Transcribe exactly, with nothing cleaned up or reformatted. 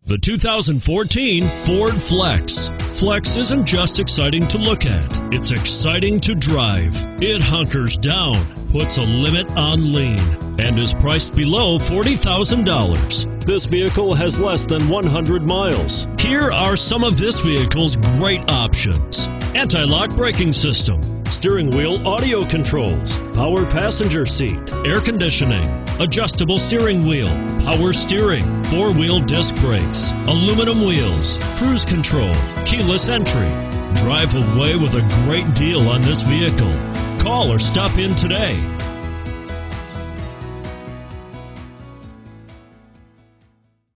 The two thousand fourteen Ford Flex. Flex isn't just exciting to look at, it's exciting to drive. It hunkers down, puts a limit on lean, and is priced below forty thousand dollars. This vehicle has less than one hundred miles. Here are some of this vehicle's great options: anti-lock braking system, steering wheel audio controls, power passenger seat, air conditioning, adjustable steering wheel, power steering, four-wheel disc brakes, aluminum wheels, cruise control, keyless entry. Drive away with a great deal on this vehicle. Call or stop in today.